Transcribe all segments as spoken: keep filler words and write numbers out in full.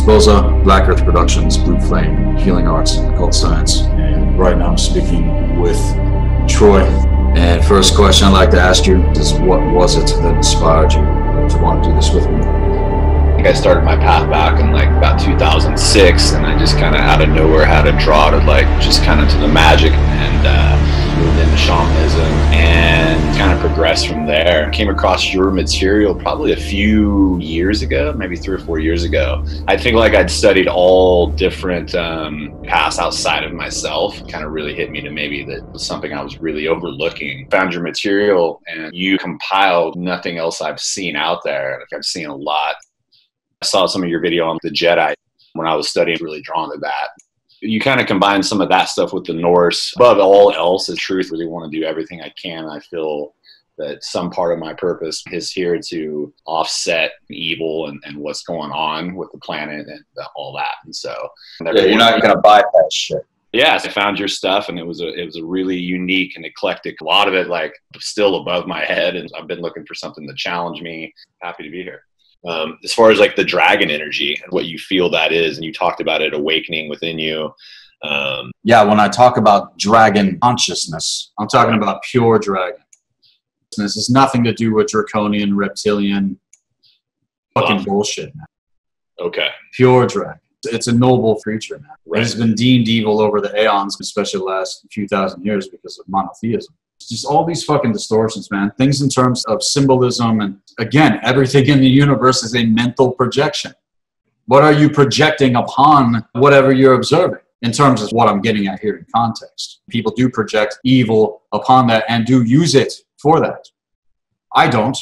Boza, Black Earth Productions, Blue Flame, Healing Arts, Occult Science, and right now I'm speaking with Troy. And first question I'd like to ask you is, what was it that inspired you to want to do this with me? I think I started my path back in like about two thousand six, and I just kind of out of nowhere had a draw to like just kind of to the magic, and uh, moved into shamanism and kind of progressed from there. Came across your material probably a few years ago, maybe three or four years ago. I think like I'd studied all different um, paths outside of myself. Kind of really hit me to maybe that was something I was really overlooking. Found your material and you compiled nothing else I've seen out there. Like I've seen a lot. I saw some of your video on the Jedi when I was studying, really drawn to that. You kind of combine some of that stuff with the Norse. Above all else is truth. Really want to do everything I can. I feel that some part of my purpose is here to offset evil and, and what's going on with the planet and the, all that. And so, yeah, you're not going to bypass shit. Yes, I found your stuff, and it was a it was a really unique and eclectic. A lot of it like still above my head, and I've been looking for something to challenge me. Happy to be here. Um, as far as like the dragon energy and what you feel that is, and you talked about it awakening within you. Um, yeah, when I talk about dragon consciousness, I'm talking about pure dragon. This has nothing to do with draconian, reptilian, fucking wow. bullshit, man. Okay. Pure dragon. It's a noble creature, man. Right. It has been deemed evil over the aeons, especially the last few thousand years because of monotheism. It's just all these fucking distortions, man. Things in terms of symbolism. And again, everything in the universe is a mental projection. What are you projecting upon whatever you're observing? In terms of what I'm getting at here in context. People do project evil upon that and do use it for that. I don't.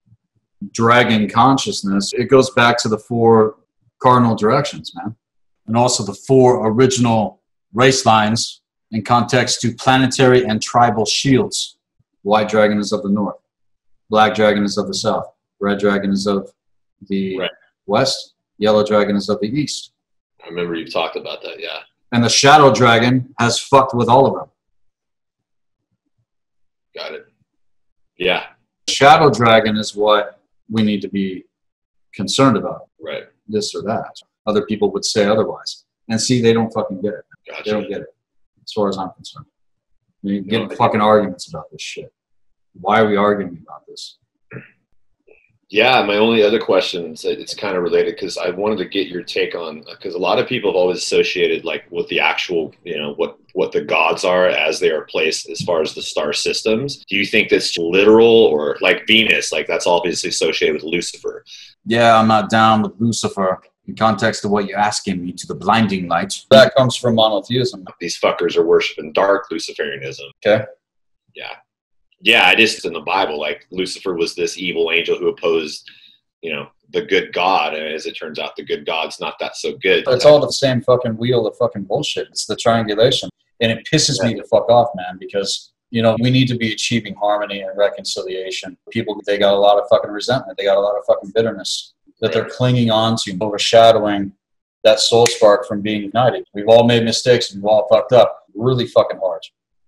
Dragon consciousness, it goes back to the four cardinal directions, man. And also the four original race lines in context to planetary and tribal shields. White dragon is of the north. Black dragon is of the south. Red dragon is of the right. west. Yellow dragon is of the east. I remember you talked about that, yeah. And the shadow dragon has fucked with all of them. Got it. Yeah. Shadow dragon is what we need to be concerned about. Right. This or that. Other people would say otherwise. And see, they don't fucking get it. Gotcha. They don't get it. As far as I'm concerned. You get no, fucking arguments about this shit. Why are we arguing about this? Yeah, my only other question, it's kind of related because I wanted to get your take on, because a lot of people have always associated like with the actual, you know, what, what the gods are as they are placed as far as the star systems. Do you think that's literal, or like Venus, like that's obviously associated with Lucifer? Yeah, I'm not down with Lucifer. In context of what you're asking me, to the blinding light. That comes from monotheism. These fuckers are worshiping dark Luciferianism. Okay. Yeah. Yeah, I just, in the Bible, like Lucifer was this evil angel who opposed, you know, the good God. And as it turns out, the good God's not that so good. It's all the same fucking wheel of fucking bullshit. It's the triangulation. And it pisses yeah. me to fuck off, man, because, you know, we need to be achieving harmony and reconciliation. People, they got a lot of fucking resentment. They got a lot of fucking bitterness that they're clinging on to, overshadowing that soul spark from being ignited. We've all made mistakes. We've all fucked up really fucking hard.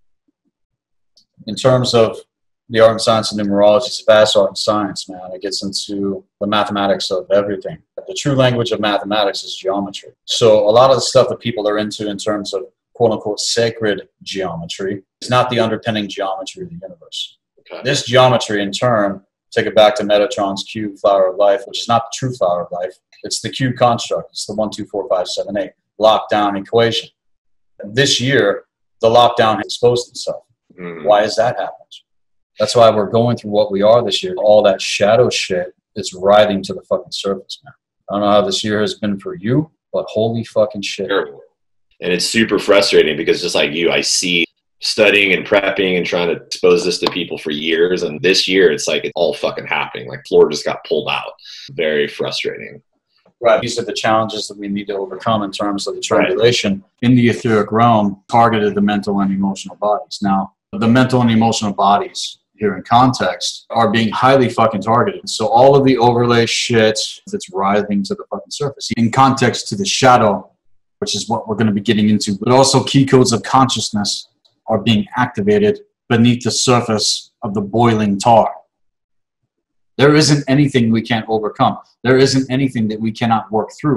In terms of the art and science of numerology, it's a vast art and science, man. It gets into the mathematics of everything. The true language of mathematics is geometry. So a lot of the stuff that people are into in terms of quote-unquote sacred geometry is not the underpinning geometry of the universe. Okay. This geometry, in turn, take it back to Metatron's cube flower of life, which is not the true flower of life. It's the cube construct. It's the one, two, four, five, seven, eight lockdown equation. And this year, the lockdown has exposed itself. Mm. Why has that happened? That's why we're going through what we are this year. All that shadow shit is writhing to the fucking surface, man. I don't know how this year has been for you, but holy fucking shit. Terrible. And it's super frustrating because just like you, I see studying and prepping and trying to expose this to people for years, and this year it's like it's all fucking happening. Like floor just got pulled out. Very frustrating. Right. These are the challenges that we need to overcome in terms of the triangulation right. in the etheric realm, targeted the mental and emotional bodies. Now, the mental and emotional bodies here in context are being highly fucking targeted. So all of the overlay shit that's writhing to the fucking surface in context to the shadow, which is what we're going to be getting into, but also key codes of consciousness are being activated beneath the surface of the boiling tar. There isn't anything we can't overcome. There isn't anything that we cannot work through.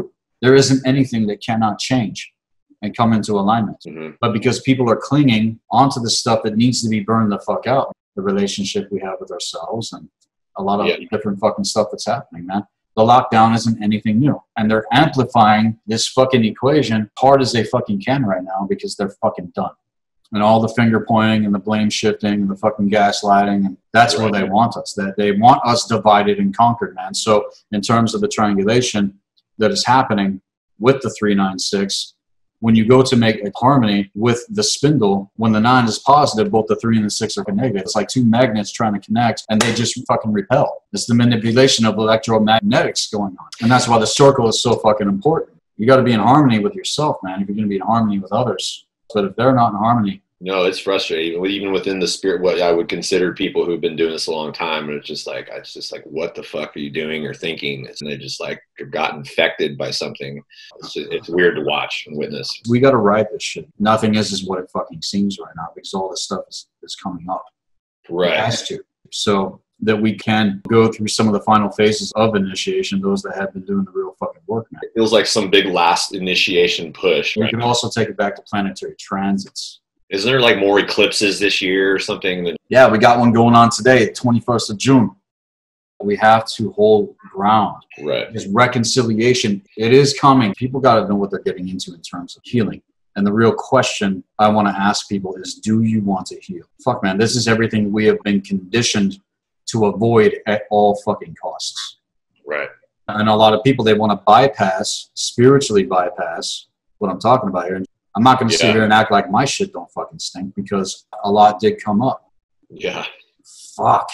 There isn't anything that cannot change and come into alignment. Mm-hmm. But because people are clinging onto the stuff that needs to be burned the fuck out, the relationship we have with ourselves and a lot of yeah. different fucking stuff that's happening, man. The lockdown isn't anything new. And they're amplifying this fucking equation hard as they fucking can right now because they're fucking done. And all the finger pointing and the blame shifting and the fucking gaslighting, and that's where they want us. That they want us divided and conquered, man. So in terms of the triangulation that is happening with the three nine six, when you go to make a harmony with the spindle, when the nine is positive, both the three and the six are negative. It's like two magnets trying to connect, and they just fucking repel. It's the manipulation of electromagnetics going on. And that's why the circle is so fucking important. You got to be in harmony with yourself, man, if you're going to be in harmony with others. But if they're not in harmony, no, it's frustrating. Even within the spirit, what I would consider people who've been doing this a long time, and it's just like, it's just like, what the fuck are you doing or thinking? And they just like got infected by something. It's, just, it's weird to watch and witness. We got to ride this shit. Nothing is is what it fucking seems right now because all this stuff is, is coming up. Right. It has to. So that we can go through some of the final phases of initiation, those that have been doing the real fucking work, man. It feels like some big last initiation push. We right? can also take it back to planetary transits. Isn't there like more eclipses this year or something? That- yeah, we got one going on today, twenty-first of June. We have to hold ground. Right. Because reconciliation, it is coming. People got to know what they're getting into in terms of healing. And the real question I want to ask people is, do you want to heal? Fuck, man, this is everything we have been conditioned to avoid at all fucking costs. Right. And a lot of people, they want to bypass, spiritually bypass what I'm talking about here. I'm not going to yeah. sit here and act like my shit don't fucking stink because a lot did come up. Yeah. Fuck.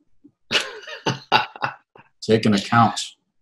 Take an account.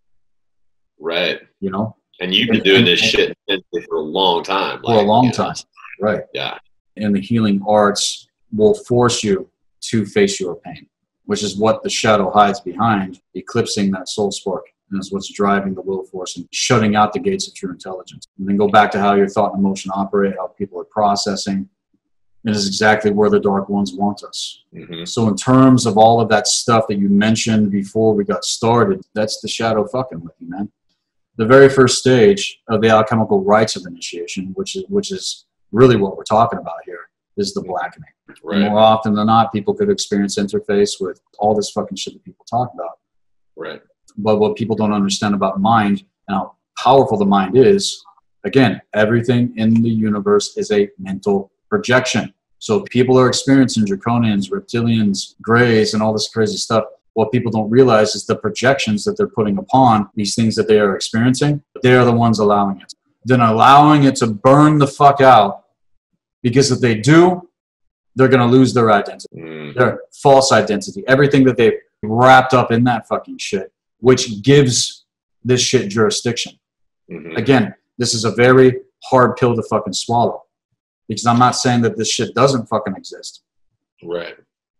Right. You know? And you've been and, doing and, this and, shit for a long time. For like, a long time. Know. Right. Yeah. And the healing arts will force you to face your pain, which is what the shadow hides behind, eclipsing that soul spark. And that's what's driving the will force and shutting out the gates of true intelligence. And then go back to how your thought and emotion operate, how people are processing. It is exactly where the dark ones want us. Mm-hmm. So in terms of all of that stuff that you mentioned before we got started, that's the shadow fucking with you, man. The very first stage of the alchemical rites of initiation, which is which is really what we're talking about here, is the blackening. Right. More often than not, people could experience interface with all this fucking shit that people talk about. Right. But what people don't understand about mind and how powerful the mind is, again, everything in the universe is a mental projection. So people are experiencing draconians, reptilians, grays, and all this crazy stuff. What people don't realize is the projections that they're putting upon these things that they are experiencing. They are the ones allowing it. Then allowing it to burn the fuck out, because if they do, they're going to lose their identity, mm. their false identity, everything that they've wrapped up in that fucking shit, which gives this shit jurisdiction. Mm-hmm. Again, this is a very hard pill to fucking swallow, because I'm not saying that this shit doesn't fucking exist. Right.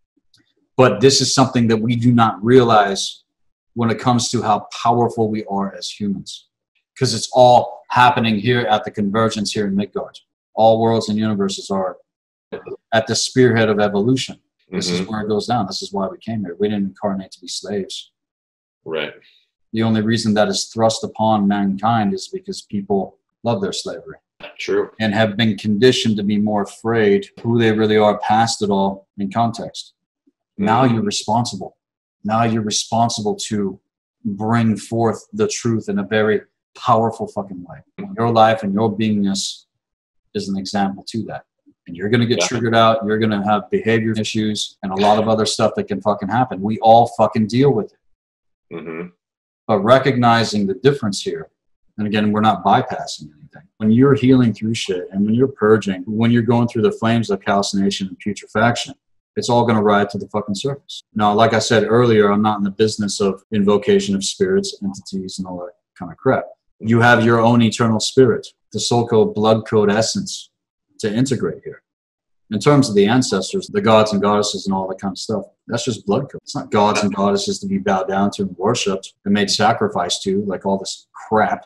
But this is something that we do not realize when it comes to how powerful we are as humans, because it's all happening here at the convergence here in Midgard. All worlds and universes are at the spearhead of evolution. This mm-hmm. is where it goes down. This is why we came here. We didn't incarnate to be slaves. Right. The only reason that is thrust upon mankind is because people love their slavery. True. And have been conditioned to be more afraid who they really are past it all in context. Mm-hmm. Now you're responsible. Now you're responsible to bring forth the truth in a very powerful fucking way. Your life and your beingness is an example to that. And you're going to get yeah. triggered out. You're going to have behavior issues and a lot of other stuff that can fucking happen. We all fucking deal with it. Mm-hmm. But recognizing the difference here, and again, we're not bypassing anything. When you're healing through shit and when you're purging, when you're going through the flames of calcination and putrefaction, it's all going to ride to the fucking surface. Now, like I said earlier, I'm not in the business of invocation of spirits, entities, and all that kind of crap. You have your own eternal spirit, the soul code, blood code essence to integrate here. In terms of the ancestors, the gods and goddesses and all that kind of stuff, that's just blood code. It's not gods and goddesses to be bowed down to and worshipped and made sacrifice to, like all this crap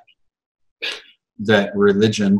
that religion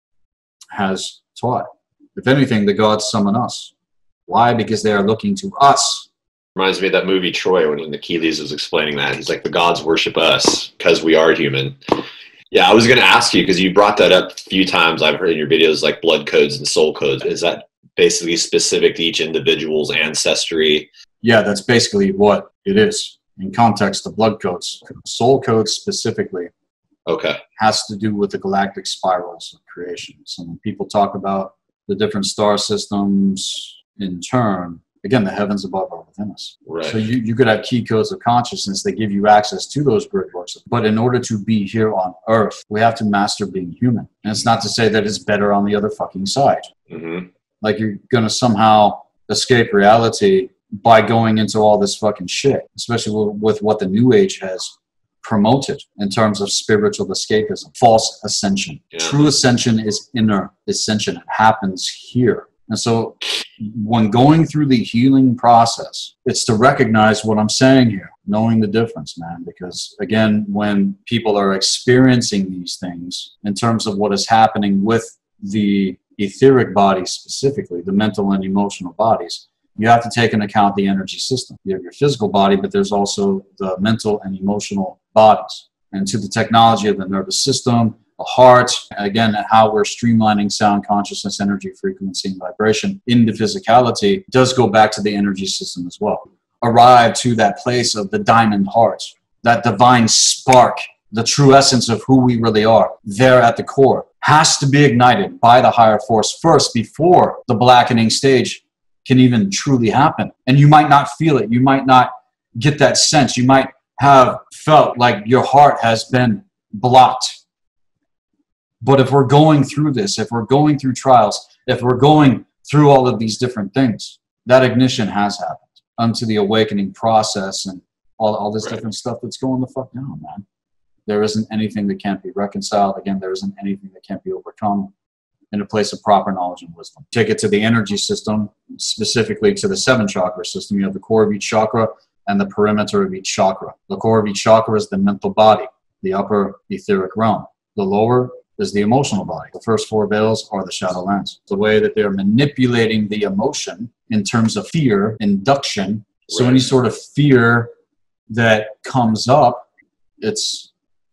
has taught. If anything, the gods summon us. Why? Because they are looking to us. Reminds me of that movie Troy when Achilles was explaining that. He's like, the gods worship us because we are human. Yeah, I was going to ask you, because you brought that up a few times. I've heard in your videos, like blood codes and soul codes. Is that basically specific to each individual's ancestry? Yeah, that's basically what it is. In context of blood codes, soul codes specifically okay. has to do with the galactic spirals of creation. So when people talk about the different star systems in turn, again, the heavens above are within us. Right. So you, you could have key codes of consciousness that give you access to those grid works. But in order to be here on Earth, we have to master being human. And it's not to say that it's better on the other fucking side. Mm-hmm. Like you're going to somehow escape reality by going into all this fucking shit, especially with, with what the New Age has promoted in terms of spiritual escapism, false ascension. Yeah. True ascension is inner ascension. It happens here. And so when going through the healing process, it's to recognize what I'm saying here, knowing the difference, man. Because again, when people are experiencing these things in terms of what is happening with the etheric bodies specifically, the mental and emotional bodies, you have to take into account the energy system. You have your physical body, but there's also the mental and emotional bodies. And to the technology of the nervous system, the heart, again, how we're streamlining sound, consciousness, energy, frequency, and vibration into physicality does go back to the energy system as well. Arrive to that place of the diamond heart, that divine spark, the true essence of who we really are, there at the core, has to be ignited by the higher force first before the blackening stage can even truly happen. And you might not feel it. You might not get that sense. You might have felt like your heart has been blocked. But if we're going through this, if we're going through trials, if we're going through all of these different things, that ignition has happened unto the awakening process and all, all this right. different stuff that's going the fuck down, man. There isn't anything that can't be reconciled. Again, there isn't anything that can't be overcome in a place of proper knowledge and wisdom. Take it to the energy system, specifically to the seven chakra system. You have the core of each chakra and the perimeter of each chakra. The core of each chakra is the mental body, the upper etheric realm. The lower is the emotional body. The first four veils are the shadowlands. The way that they're manipulating the emotion in terms of fear, induction. So right. any sort of fear that comes up, it's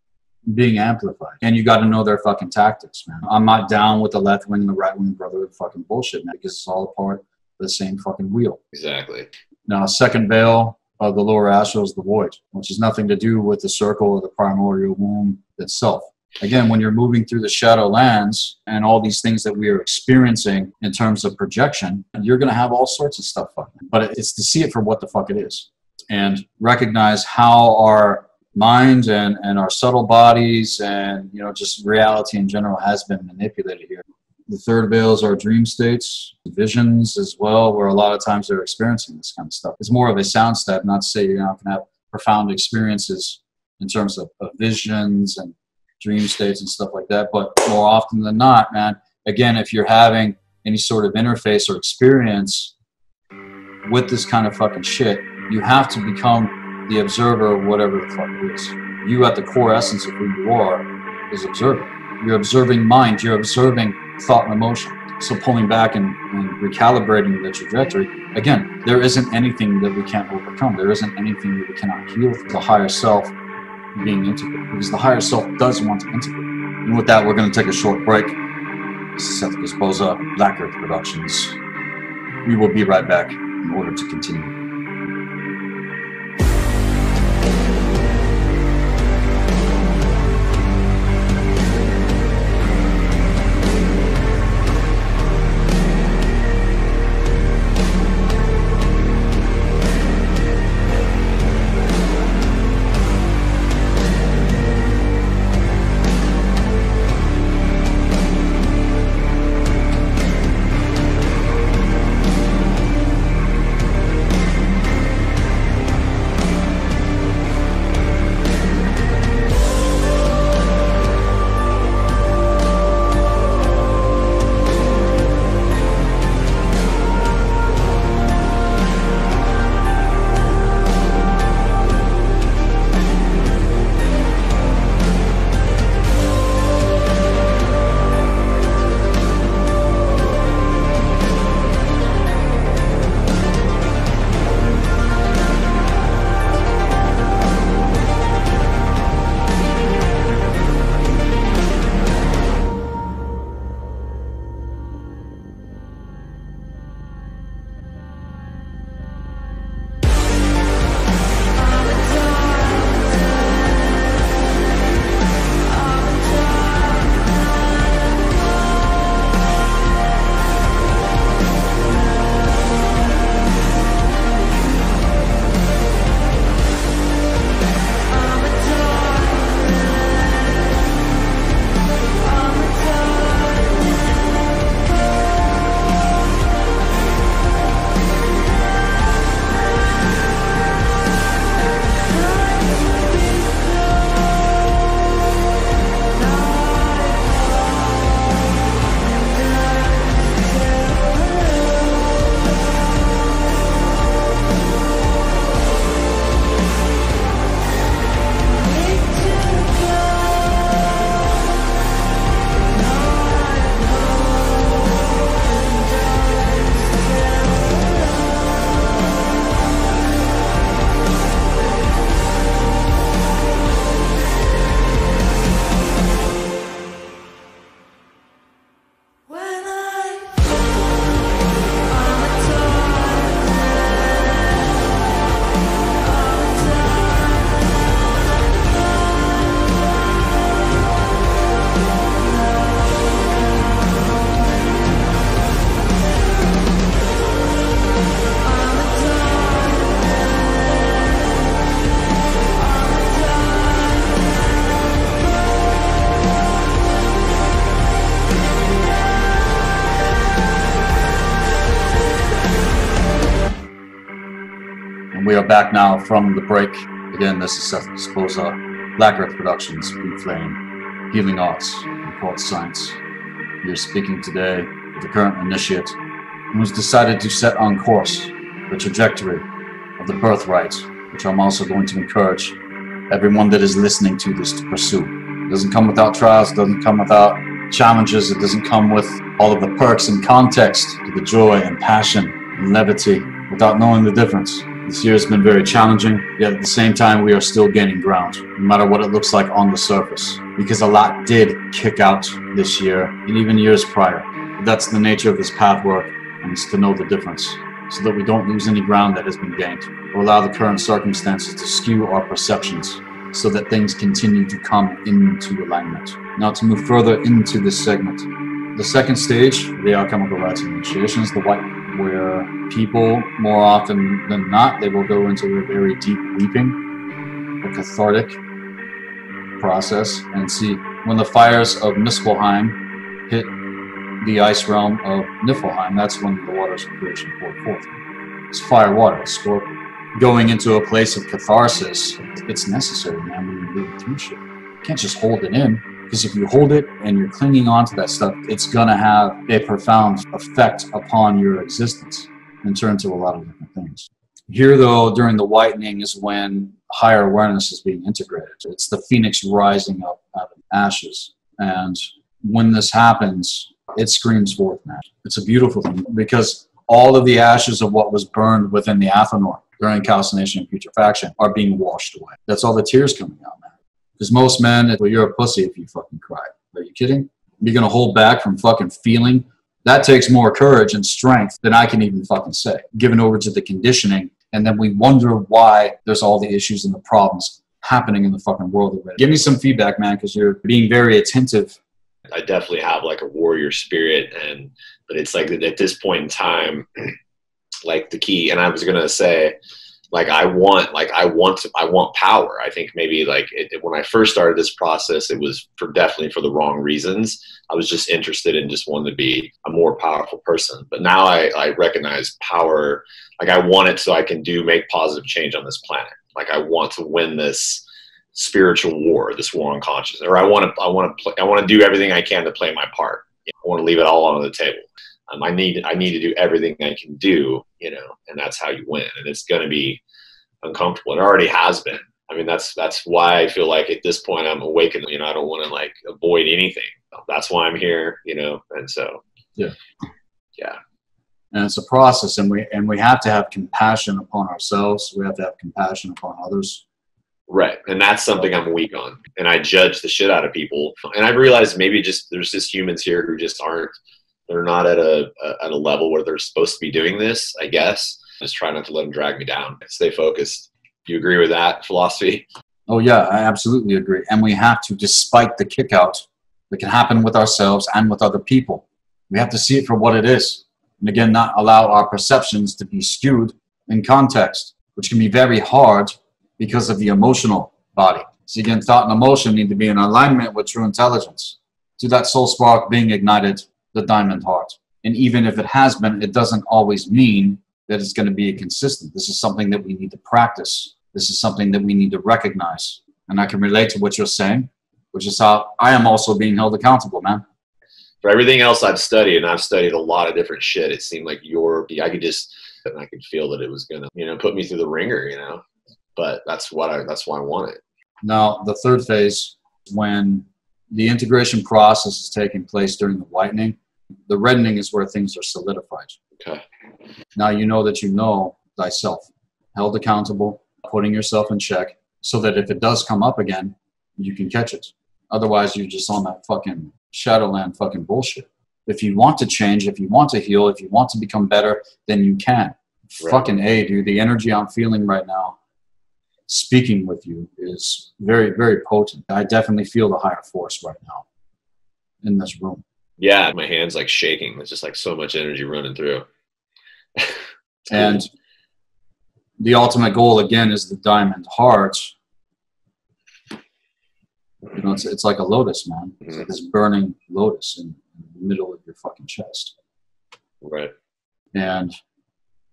being amplified. And you got to know their fucking tactics, man. I'm not down with the left wing and the right wing brotherhood fucking bullshit, man, because it's all a part of the same fucking wheel. Exactly. Now, second veil of the lower astral is the void, which has nothing to do with the circle or the primordial womb itself. Again, when you're moving through the shadow lands and all these things that we are experiencing in terms of projection, you're going to have all sorts of stuff. But it's to see it for what the fuck it is and recognize how our mind and, and our subtle bodies and, you know, just reality in general has been manipulated here. The third veils are dream states, visions as well, where a lot of times they're experiencing this kind of stuff. It's more of a sound step, not to say you're not going to have profound experiences in terms of, of visions and dream states and stuff like that. But more often than not, man, again, if you're having any sort of interface or experience with this kind of fucking shit, you have to become the observer of whatever the fuck it is. You at the core essence of who you are is observing. You're observing mind. You're observing thought and emotion. So pulling back and, and recalibrating the trajectory, again, there isn't anything that we can't overcome. There isn't anything that we cannot heal through the higher self being integrated, because the higher self does want to integrate. And with that, we're going to take a short break. This is Seth Esposa, Black Earth Productions. We will be right back in order to continue. We are back now from the break. Again, this is Seth Disposa, Black Earth Productions, Blue Flame, Healing Arts, and Called Science. We are speaking today with the current initiate who's decided to set on course the trajectory of the birthright, which I'm also going to encourage everyone that is listening to this to pursue. It doesn't come without trials, it doesn't come without challenges, it doesn't come with all of the perks and context to the joy and passion and levity without knowing the difference. This year has been very challenging, yet at the same time we are still gaining ground, no matter what it looks like on the surface, because a lot did kick out this year and even years prior. But that's the nature of this path work, and it's to know the difference, so that we don't lose any ground that has been gained, or allow the current circumstances to skew our perceptions, so that things continue to come into alignment. Now to move further into this segment, the second stage, the alchemical rites and initiations, the white, where people, more often than not, they will go into a very deep weeping, a cathartic process, and see when the fires of Muspelheim hit the ice realm of Niflheim, that's when the waters of creation poured forth. It's fire water, it's scorpion. Going into a place of catharsis, it's necessary, man, when you're moving through shit. You can't just hold it in, because if you hold it and you're clinging on to that stuff, it's gonna have a profound effect upon your existence and turn to a lot of different things. Here, though, during the whitening is when higher awareness is being integrated. It's the phoenix rising up out of ashes. And when this happens, it screams forth, man. It's a beautiful thing, because all of the ashes of what was burned within the Athanor during calcination and putrefaction are being washed away. That's all the tears coming out, man. Because most men, well, you're a pussy if you fucking cry. Are you kidding? You're going to hold back from fucking feeling? That takes more courage and strength than I can even fucking say. Given over to the conditioning, and then we wonder why there's all the issues and the problems happening in the fucking world already. Give me some feedback, man, because you're being very attentive. I definitely have like a warrior spirit, and but it's like at this point in time, like the key, and I was going to say, like, I want, like, I want to, I want power. I think maybe like it, it, when I first started this process, it was for definitely for the wrong reasons. I was just interested in just wanting to be a more powerful person. But now I, I recognize power. Like I want it so I can do, make positive change on this planet. Like I want to win this spiritual war, this war on consciousness, or I want to, I want to play, I want to do everything I can to play my part. You know, I want to leave it all on the table. Um, I need, I need to do everything I can do, you know, and that's how you win. And it's going to be uncomfortable. It already has been. I mean, that's, that's why I feel like at this point I'm awakened, you know, I don't want to like avoid anything. That's why I'm here, you know? And so, yeah. Yeah. And it's a process, and we, and we have to have compassion upon ourselves. We have to have compassion upon others. Right. And that's something I'm weak on. And I judge the shit out of people. And I've realized maybe just, there's just humans here who just aren't, they're not at a, a at a level where they're supposed to be doing this, I guess. Just try not to let them drag me down. Stay focused. Do you agree with that philosophy? Oh, yeah, I absolutely agree. And we have to, despite the kick out that can happen with ourselves and with other people, we have to see it for what it is. And again, not allow our perceptions to be skewed in context, which can be very hard because of the emotional body. So again, thought and emotion need to be in alignment with true intelligence. To that soul spark being ignited, the diamond heart. And even if it has been, it doesn't always mean that it's going to be consistent. This is something that we need to practice. This is something that we need to recognize. And I can relate to what you're saying, which is how I am also being held accountable, man. For everything else I've studied, and I've studied a lot of different shit, it seemed like your, I could just, and I could feel that it was going to, you know, put me through the ringer, you know, but that's what I, that's why I want it. Now, the third phase, when the integration process is taking place during the whitening, the reddening is where things are solidified. Okay. Now you know that you know thyself, held accountable, putting yourself in check, so that if it does come up again, you can catch it. Otherwise, you're just on that fucking Shadowland fucking bullshit. If you want to change, if you want to heal, if you want to become better, then you can. Right. Fucking A, dude. The energy I'm feeling right now, speaking with you, is very, very potent. I definitely feel the higher force right now in this room. Yeah, my hand's like shaking. There's just like so much energy running through. And the ultimate goal, again, is the diamond heart. You know, it's, it's like a lotus, man. It's mm-hmm. like this burning lotus in, in the middle of your fucking chest. Right. And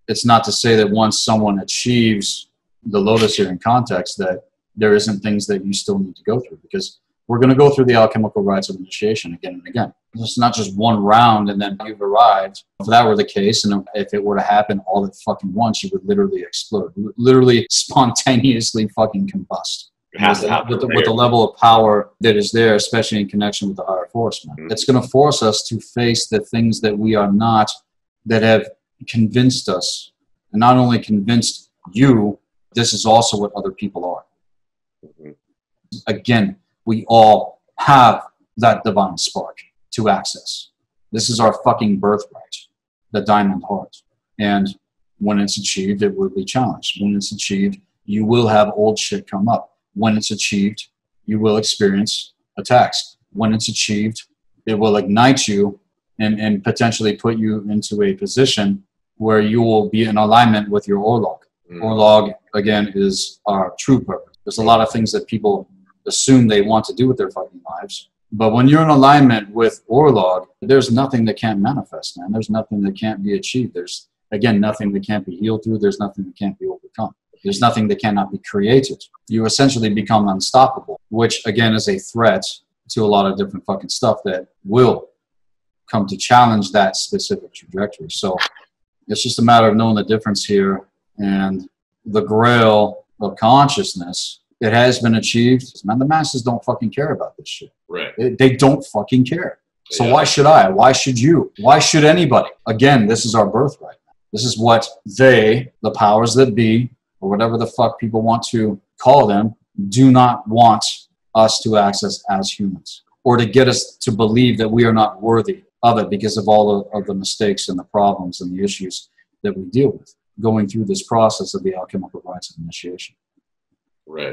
it's not to say that once someone achieves the lotus here in context that there isn't things that you still need to go through, because we're going to go through the alchemical rites of initiation again and again. It's not just one round and then you've arrived. If that were the case, and if it were to happen all at fucking once, you would literally explode, literally spontaneously fucking combust. It has to happen with, the, with the level of power that is there, especially in connection with the higher force, man. Mm-hmm. It's going to force us to face the things that we are not, that have convinced us, and not only convinced you, this is also what other people are. Mm-hmm. Again, we all have that divine spark to access. This is our fucking birthright, the diamond heart. And when it's achieved, it will be challenged. When it's achieved, you will have old shit come up. When it's achieved, you will experience attacks. When it's achieved, it will ignite you and, and potentially put you into a position where you will be in alignment with your Orlog. Mm. Orlog, again, is our true purpose. There's a lot of things that people assume they want to do with their fucking lives. But when you're in alignment with Orlog, there's nothing that can't manifest, man. There's nothing that can't be achieved. There's, again, nothing that can't be healed through. There's nothing that can't be overcome. There's nothing that cannot be created. You essentially become unstoppable, which, again, is a threat to a lot of different fucking stuff that will come to challenge that specific trajectory. So it's just a matter of knowing the difference here. And the grail of consciousness, it has been achieved. Man, the masses don't fucking care about this shit. Right. They, they don't fucking care. So yeah. Why should I? Why should you? Why should anybody? Again, this is our birthright. This is what they, the powers that be, or whatever the fuck people want to call them, do not want us to access as humans, or to get us to believe that we are not worthy of it because of all of, of the mistakes and the problems and the issues that we deal with going through this process of the alchemical rites of initiation. Right.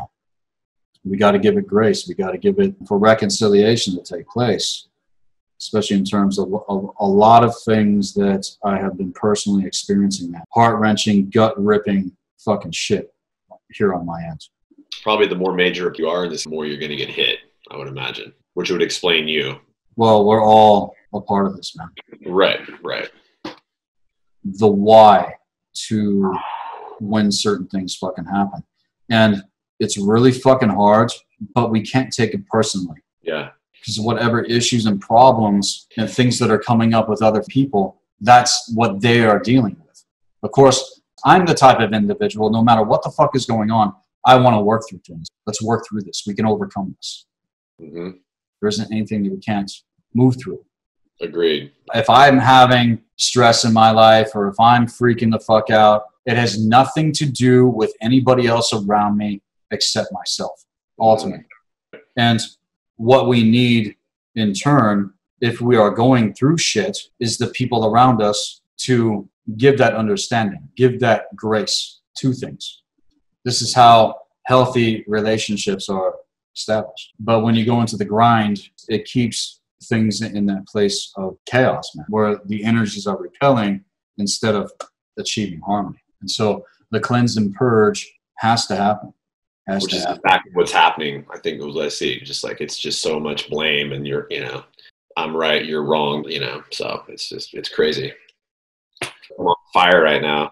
We got to give it grace. We got to give it for reconciliation to take place, especially in terms of, of a lot of things that I have been personally experiencing, that heart-wrenching, gut-ripping fucking shit here on my end. Probably the more major you are, the more you're going to get hit, I would imagine, which would explain you. Well, we're all a part of this, man. Right, right. The why to when certain things fucking happen. And it's really fucking hard, but we can't take it personally. Yeah. Because whatever issues and problems and things that are coming up with other people, that's what they are dealing with. Of course, I'm the type of individual, no matter what the fuck is going on, I want to work through things. Let's work through this. We can overcome this. Mm-hmm. There isn't anything that we can't move through. Agreed. If I'm having stress in my life, or if I'm freaking the fuck out, it has nothing to do with anybody else around me except myself, ultimately. Mm-hmm. And what we need in turn, if we are going through shit, is the people around us to give that understanding, give that grace to things. This is how healthy relationships are established. But when you go into the grind, it keeps things in that place of chaos, man, where the energies are repelling instead of achieving harmony. And so the cleanse and purge has to happen. Has Which to is happen. exactly what's happening. I think it was what I see. Just like, it's just so much blame, and you're, you know, I'm right, you're wrong, you know, so it's just, it's crazy. I'm on fire right now.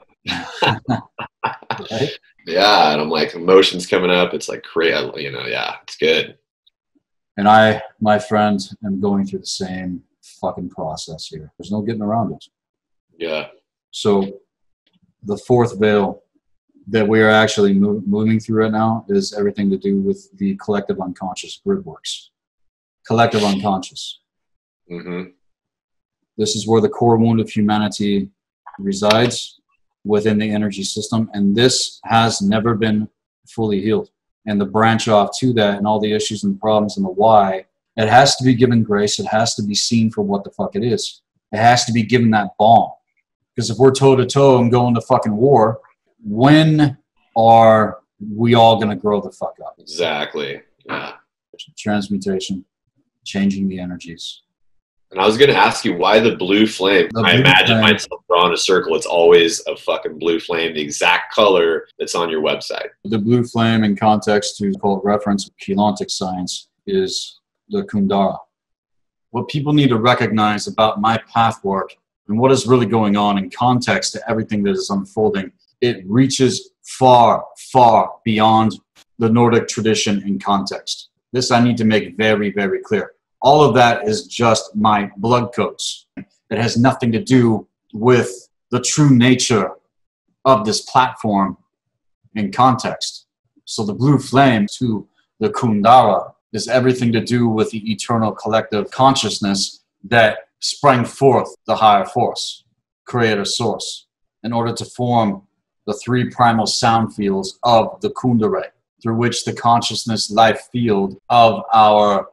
Right? Yeah. And I'm like, emotions coming up. It's like crazy, you know, yeah, it's good. And I, my friend, am going through the same fucking process here. There's no getting around it. Yeah. So the fourth veil that we are actually move, moving through right now is everything to do with the collective unconscious grid works. Collective unconscious. Mm-hmm. This is where the core wound of humanity resides within the energy system. And this has never been fully healed. And the branch off to that and all the issues and problems and the why, it has to be given grace. It has to be seen for what the fuck it is. It has to be given that balm. Because if we're toe to toe and going to fucking war, when are we all going to grow the fuck up? Exactly. Yeah. Transmutation, changing the energies. And I was going to ask you, why the blue flame? The I blue imagine flame. myself drawing a circle. It's always a fucking blue flame, the exact color that's on your website. The blue flame, in context to call it reference, Keylontic science, is the Kundara. What people need to recognize about my path work and what is really going on in context to everything that is unfolding, it reaches far, far beyond the Nordic tradition in context. This I need to make very, very clear. All of that is just my blood codes. It has nothing to do with the true nature of this platform in context. So the blue flame to the Kundara is everything to do with the eternal collective consciousness that sprang forth the higher force, creator source, in order to form the three primal sound fields of the Kundara, through which the consciousness life field of our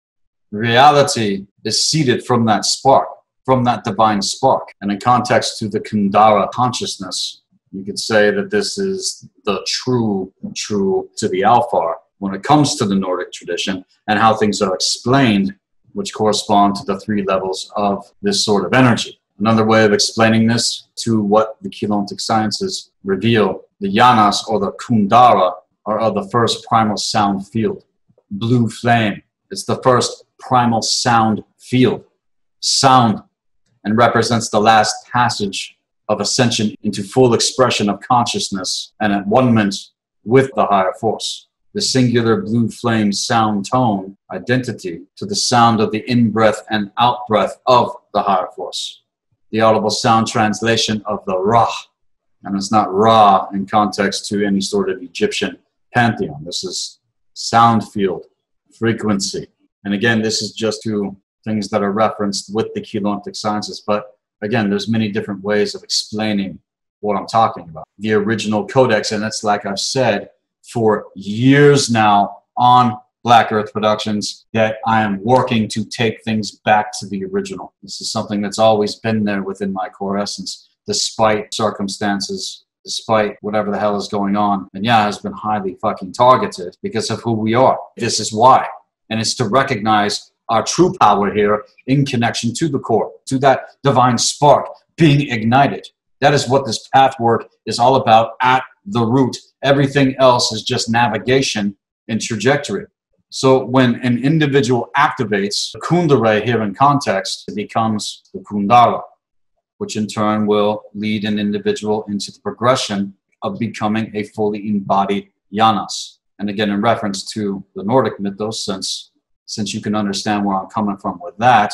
reality is seeded from that spark, from that divine spark. And in context to the Kundara consciousness, you could say that this is the true, true to the Alfar when it comes to the Nordic tradition and how things are explained, which correspond to the three levels of this sort of energy. Another way of explaining this to what the Keylontic sciences reveal, the Yanas or the Kundara are of the first primal sound field. Blue flame is the first primal sound field. Sound, and represents the last passage of ascension into full expression of consciousness and at one-ment with the higher force. The singular blue flame sound tone identity to the sound of the in-breath and out-breath of the higher force. The audible sound translation of the Ra, and it's not Ra in context to any sort of Egyptian pantheon. This is sound field, frequency. And again, this is just two things that are referenced with the Keylontic sciences. But again, there's many different ways of explaining what I'm talking about. The original codex, and it's like I've said for years now on Black Earth Productions, that I am working to take things back to the original. This is something that's always been there within my core essence, despite circumstances, despite whatever the hell is going on. And yeah, it has been highly fucking targeted because of who we are. This is why. And it's to recognize our true power here in connection to the core, to that divine spark being ignited. That is what this path work is all about at the root. Everything else is just navigation and trajectory. So when an individual activates the Kundara here in context, it becomes the Kundara, which in turn will lead an individual into the progression of becoming a fully embodied Yanas. And again, in reference to the Nordic mythos, since, since you can understand where I'm coming from with that,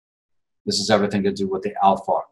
this is everything to do with the Alfar.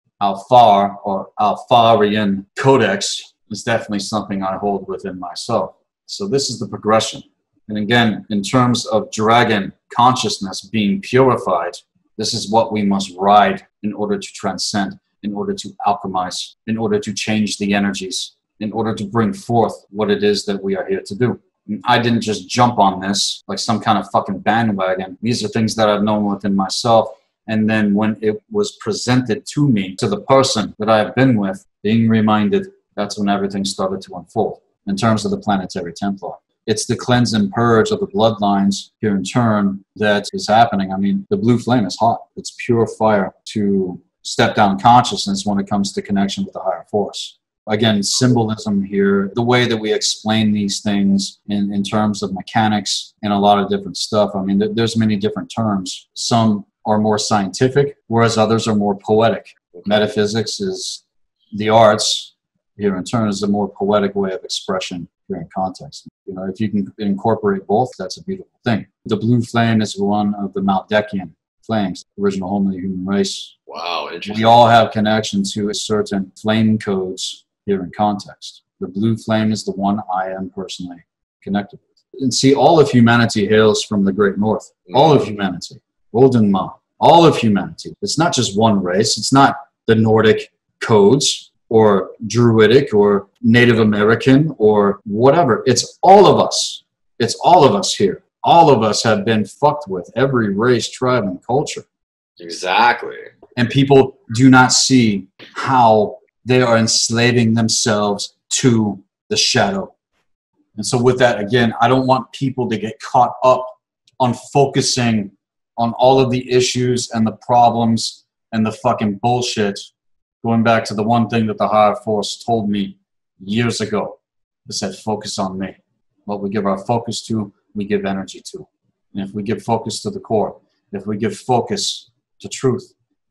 Alfar, or Alfarian Codex, is definitely something I hold within myself. So this is the progression. And again, in terms of dragon consciousness being purified, this is what we must ride in order to transcend, in order to alchemize, in order to change the energies, in order to bring forth what it is that we are here to do. And I didn't just jump on this like some kind of fucking bandwagon. These are things that I've known within myself. And then when it was presented to me, to the person that I have been with, being reminded, that's when everything started to unfold in terms of the planetary Templar. It's the cleanse and purge of the bloodlines here in turn that is happening. I mean, the blue flame is hot. It's pure fire to step down consciousness when it comes to connection with the higher force. Again, symbolism here, the way that we explain these things in, in terms of mechanics and a lot of different stuff. I mean, th- there's many different terms. Some are more scientific, whereas others are more poetic. Metaphysics is the arts, here in turn, is a more poetic way of expression here in context. You know, if you can incorporate both, that's a beautiful thing. The blue flame is one of the Maldekian flames, original home of the human race. Wow, interesting. We all have connection to a certain flame codes here in context. The blue flame is the one I am personally connected with. And see, all of humanity hails from the Great North. Mm-hmm. All of humanity. Golden Ma. All of humanity. It's not just one race. It's not the Nordic codes or Druidic or Native American or whatever. It's all of us. It's all of us here. All of us have been fucked with, every race, tribe, and culture. Exactly. And people do not see how they are enslaving themselves to the shadow. And so with that, again, I don't want people to get caught up on focusing on all of the issues and the problems and the fucking bullshit. Going back to the one thing that the higher force told me years ago. It said, focus on me. What we give our focus to, we give energy to. And if we give focus to the core, if we give focus to truth,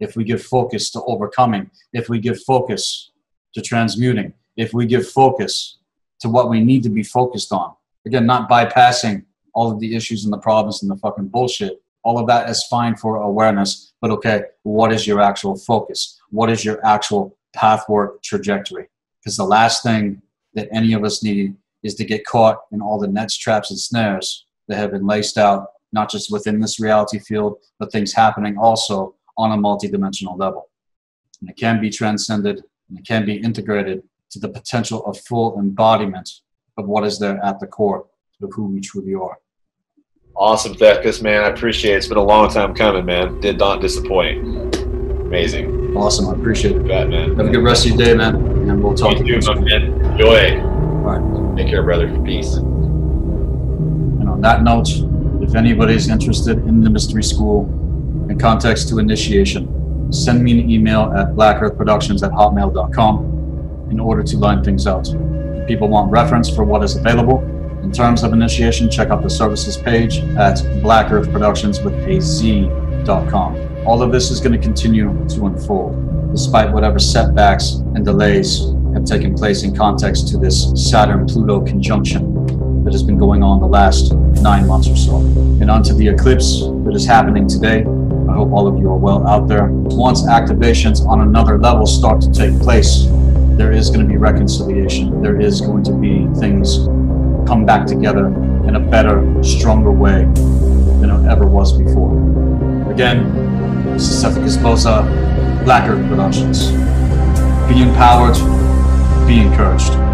if we give focus to overcoming, if we give focus to transmuting, if we give focus to what we need to be focused on. Again, not bypassing all of the issues and the problems and the fucking bullshit. All of that is fine for awareness, but okay, what is your actual focus? What is your actual pathwork trajectory? Because the last thing that any of us need is to get caught in all the nets, traps, and snares that have been laced out, not just within this reality field, but things happening also on a multidimensional level. And it can be transcended, and it can be integrated to the potential of full embodiment of what is there at the core of who we truly are. Awesome, Theckus, man. I appreciate it. It's been a long time coming, man. Did not disappoint. Amazing. Awesome. I appreciate it. Bet, man. Have a good rest of your day, man. And we'll talk. You too, my man. Enjoy. All right. Take care, brother. Peace. And on that note, if anybody's interested in the Mystery School and context to initiation, send me an email at black earth productions at hotmail dot com in order to line things out. If people want reference for what is available in terms of initiation, check out the services page at black earth productions with a z dot com. All of this is going to continue to unfold, despite whatever setbacks and delays have taken place in context to this Saturn-Pluto conjunction that has been going on the last nine months or so. And onto the eclipse that is happening today. I hope all of you are well out there. Once activations on another level start to take place, there is going to be reconciliation. There is going to be things come back together in a better, stronger way than it ever was before. Again, this is Theckus Bosa, Black Earth Productions. Be empowered, be encouraged.